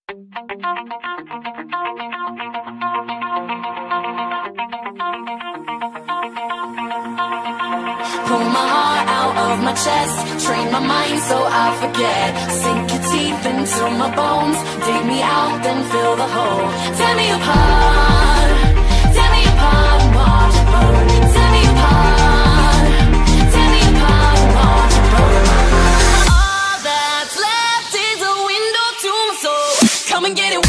Pull my heart out of my chest, train my mind so I forget. Sink your teeth into my bones, dig me out, then fill the hole. Tear me apart, and watch it burn. Tear me apart, and watch it burn. All that's left is a window to my soul. Come and get it.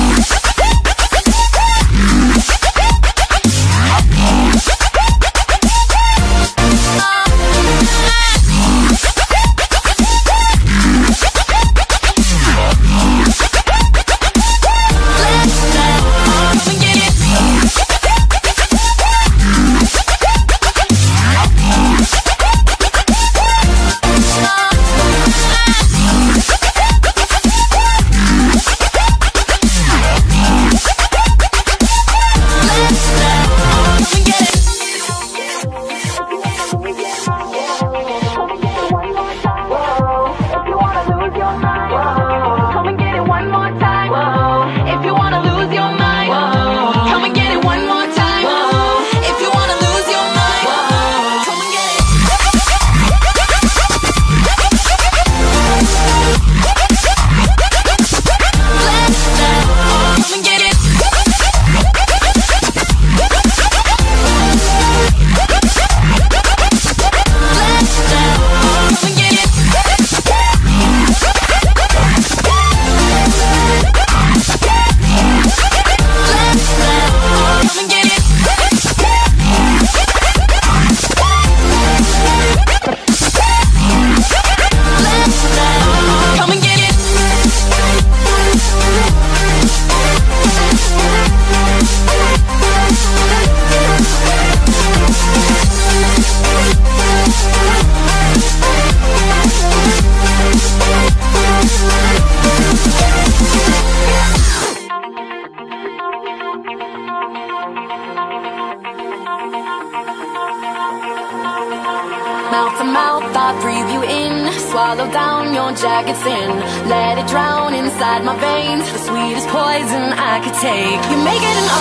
Mouth to mouth, I breathe you in. Swallow down your jagged sin. Let it drown inside my veins. The sweetest poison I could take. You make it an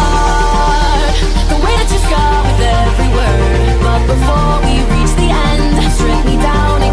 art, the way that you scar with every word. But before we reach the end, strip me down